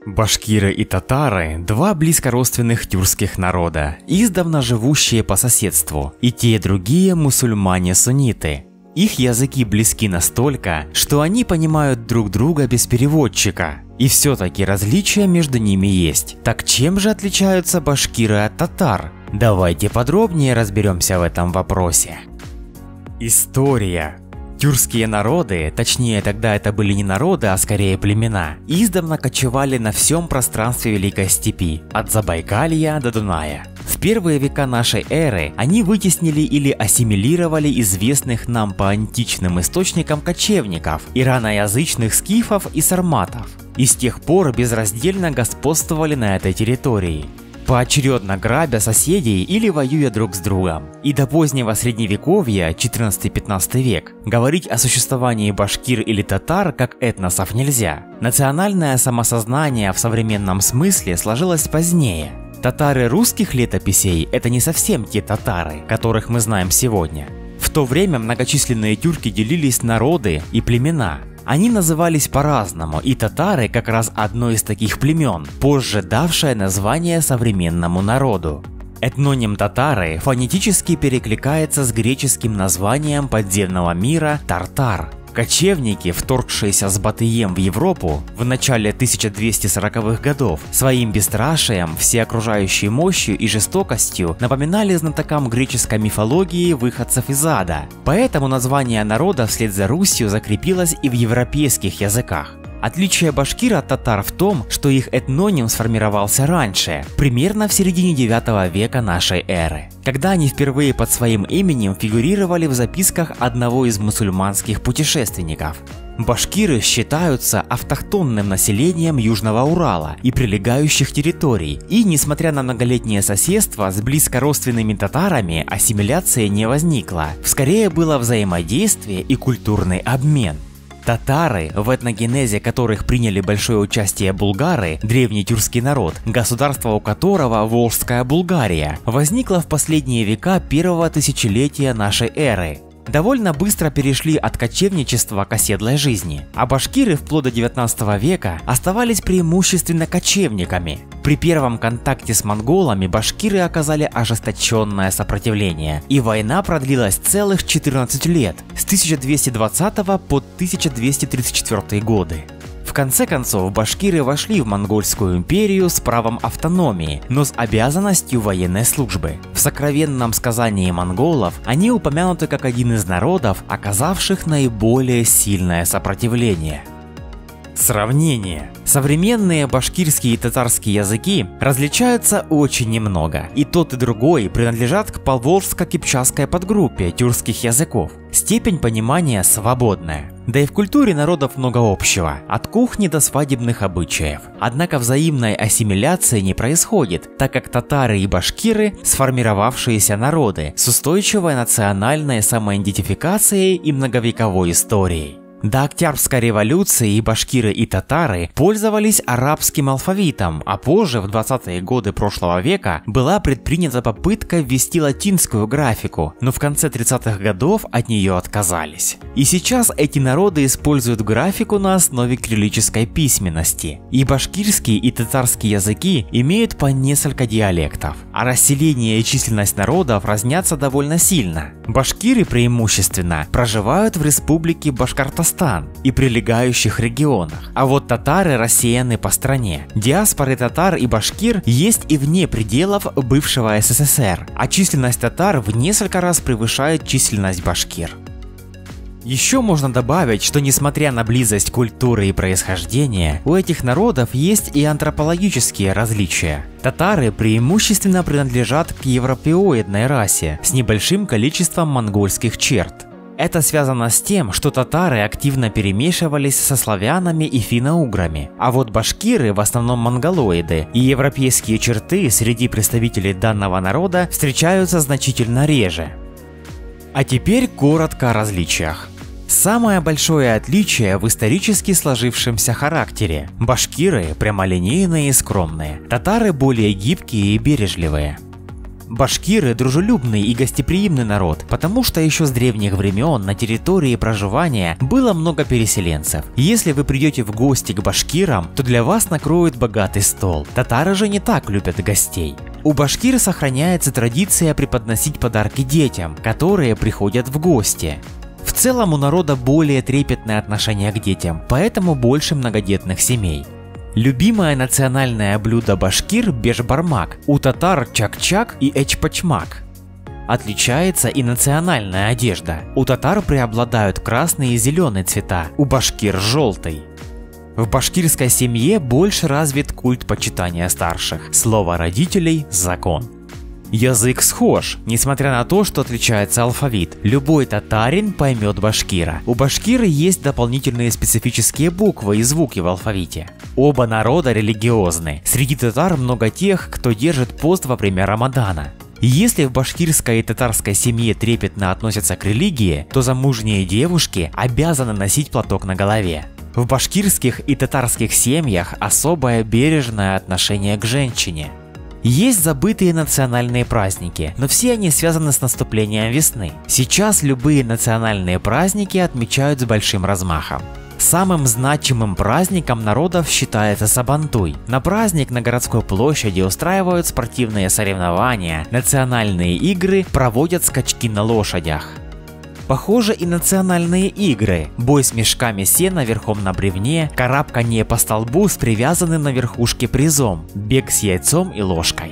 Башкиры и татары – два близкородственных тюркских народа, издавна живущие по соседству, и те и другие мусульмане-сунниты. Их языки близки настолько, что они понимают друг друга без переводчика. И все-таки различия между ними есть. Так чем же отличаются башкиры от татар? Давайте подробнее разберемся в этом вопросе. История. Тюркские народы, точнее тогда это были не народы, а скорее племена, издавна кочевали на всем пространстве Великой Степи, от Забайкалья до Дуная. В первые века нашей эры они вытеснили или ассимилировали известных нам по античным источникам кочевников, ираноязычных скифов и сарматов, и с тех пор безраздельно господствовали на этой территории, поочередно грабя соседей или воюя друг с другом. И до позднего средневековья, 14-15 век, говорить о существовании башкир или татар как этносов нельзя. Национальное самосознание в современном смысле сложилось позднее. Татары русских летописей – это не совсем те татары, которых мы знаем сегодня. В то время многочисленные тюрки делились на роды и племена. Они назывались по-разному, и татары как раз одно из таких племен, позже давшее название современному народу. Этноним татары фонетически перекликается с греческим названием подземного мира Тартар. Кочевники, вторгшиеся с Батыем в Европу в начале 1240-х годов, своим бесстрашием, всеокружающей мощью и жестокостью напоминали знатокам греческой мифологии выходцев из ада. Поэтому название народа вслед за Русью закрепилось и в европейских языках. Отличие башкир от татар в том, что их этноним сформировался раньше, примерно в середине 9 века нашей эры, когда они впервые под своим именем фигурировали в записках одного из мусульманских путешественников. Башкиры считаются автохтонным населением Южного Урала и прилегающих территорий, и, несмотря на многолетнее соседство с близкородственными татарами, ассимиляция не возникла, скорее было взаимодействие и культурный обмен. Татары, в этногенезе которых приняли большое участие булгары, древний тюркский народ, государство у которого, Волжская Булгария, возникло в последние века первого тысячелетия нашей эры, довольно быстро перешли от кочевничества к оседлой жизни, а башкиры вплоть до 19 века оставались преимущественно кочевниками. При первом контакте с монголами башкиры оказали ожесточенное сопротивление, и война продлилась целых 14 лет, с 1220 по 1234 годы. В конце концов, башкиры вошли в Монгольскую империю с правом автономии, но с обязанностью военной службы. В сокровенном сказании монголов они упомянуты как один из народов, оказавших наиболее сильное сопротивление. Сравнение. Современные башкирские и татарские языки различаются очень немного, и тот и другой принадлежат к поволжско-кипчакской подгруппе тюркских языков. Степень понимания свободная. Да и в культуре народов много общего, от кухни до свадебных обычаев. Однако взаимной ассимиляции не происходит, так как татары и башкиры – сформировавшиеся народы с устойчивой национальной самоидентификацией и многовековой историей. До Октябрьской революции и башкиры, и татары пользовались арабским алфавитом, а позже, в 20-е годы прошлого века, была предпринята попытка ввести латинскую графику, но в конце 30-х годов от нее отказались. И сейчас эти народы используют графику на основе кириллической письменности. И башкирский, и татарский языки имеют по несколько диалектов, а расселение и численность народов разнятся довольно сильно. Башкиры преимущественно проживают в республике Башкортостан и прилегающих регионах, а вот татары рассеяны по стране. Диаспоры татар и башкир есть и вне пределов бывшего СССР, а численность татар в несколько раз превышает численность башкир. Еще можно добавить, что несмотря на близость культуры и происхождения, у этих народов есть и антропологические различия. Татары преимущественно принадлежат к европеоидной расе с небольшим количеством монгольских черт. Это связано с тем, что татары активно перемешивались со славянами и финно-уграми, а вот башкиры в основном монголоиды, и европейские черты среди представителей данного народа встречаются значительно реже. А теперь коротко о различиях. Самое большое отличие в исторически сложившемся характере. Башкиры прямолинейные и скромные, татары более гибкие и бережливые. Башкиры – дружелюбный и гостеприимный народ, потому что еще с древних времен на территории проживания было много переселенцев. Если вы придете в гости к башкирам, то для вас накроют богатый стол. Татары же не так любят гостей. У башкир сохраняется традиция преподносить подарки детям, которые приходят в гости. В целом у народа более трепетное отношение к детям, поэтому больше многодетных семей. Любимое национальное блюдо башкир – бешбармак, у татар – чак-чак и эчпачмак. Отличается и национальная одежда. У татар преобладают красный и зеленый цвета, у башкир – желтый. В башкирской семье больше развит культ почитания старших. Слово родителей – закон. Язык схож, несмотря на то, что отличается алфавит. Любой татарин поймет башкира. У башкира есть дополнительные специфические буквы и звуки в алфавите. Оба народа религиозны. Среди татар много тех, кто держит пост во время Рамадана. Если в башкирской и татарской семье трепетно относятся к религии, то замужние девушки обязаны носить платок на голове. В башкирских и татарских семьях особое бережное отношение к женщине. Есть забытые национальные праздники, но все они связаны с наступлением весны. Сейчас любые национальные праздники отмечают с большим размахом. Самым значимым праздником народов считается Сабантуй. На праздник на городской площади устраивают спортивные соревнования, национальные игры, проводят скачки на лошадях. Похоже и национальные игры. Бой с мешками сена верхом на бревне, карабкание по столбу с привязанным на верхушке призом, бег с яйцом и ложкой.